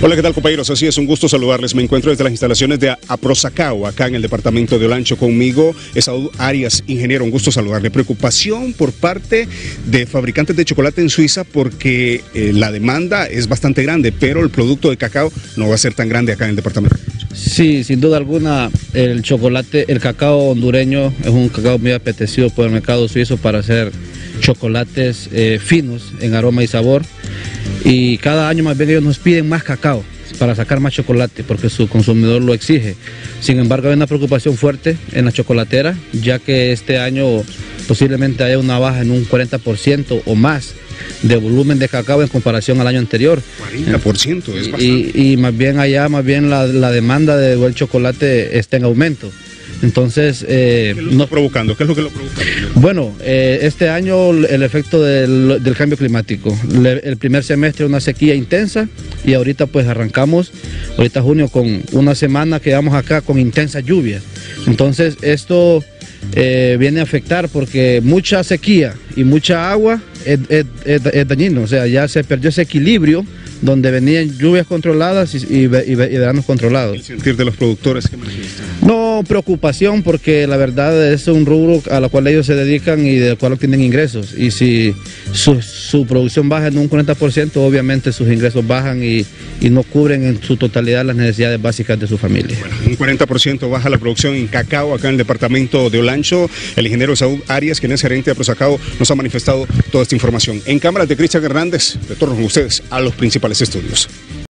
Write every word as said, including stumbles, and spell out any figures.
Hola, ¿qué tal, compañeros? Así es, un gusto saludarles. Me encuentro desde las instalaciones de Aprosacao, acá en el departamento de Olancho. Conmigo es Saúl Arias, ingeniero. Un gusto saludarle. Preocupación por parte de fabricantes de chocolate en Suiza porque eh, la demanda es bastante grande, pero el producto de cacao no va a ser tan grande acá en el departamento. Sí, sin duda alguna, el chocolate, el cacao hondureño es un cacao muy apetecido por el mercado suizo para hacer chocolates eh, finos en aroma y sabor. Y cada año más bien ellos nos piden más cacao para sacar más chocolate porque su consumidor lo exige. Sin embargo, hay una preocupación fuerte en la chocolatera, ya que este año posiblemente haya una baja en un cuarenta por ciento o más de volumen de cacao en comparación al año anterior. cuarenta por ciento es bastante. Y, y más bien allá, más bien la, la demanda de buen chocolate está en aumento. Entonces, eh, ¿qué lo está no, provocando? ¿Qué es lo que lo provoca? Bueno, eh, este año el efecto del, del cambio climático. Le, el primer semestre una sequía intensa y ahorita pues arrancamos, ahorita junio, con una semana que vamos acá con intensa lluvia. Entonces esto eh, viene a afectar porque mucha sequía y mucha agua es, es, es, es dañino. O sea, ya se perdió ese equilibrio donde venían lluvias controladas y, y, y, y veranos controlados. ¿El sentir de los productores que manifiestan? No, preocupación porque la verdad es un rubro a la cual ellos se dedican y del cual obtienen ingresos. Y si su, su producción baja en un cuarenta por ciento, obviamente sus ingresos bajan y, y no cubren en su totalidad las necesidades básicas de su familia. Bueno, un cuarenta por ciento baja la producción en cacao acá en el departamento de Olancho. El ingeniero Saúl Arias, quien es gerente de Aprosacao, nos ha manifestado toda esta información. En cámaras de Cristian Hernández, retorno con ustedes a los principales estudios.